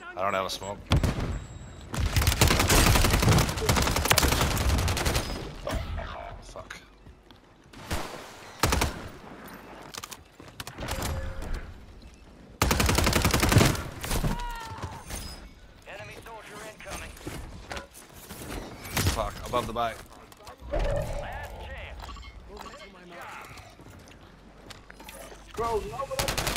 I don't have a smoke. Fuck. Enemy soldier incoming. Fuck. Above the bike. Last chance. Bro, no,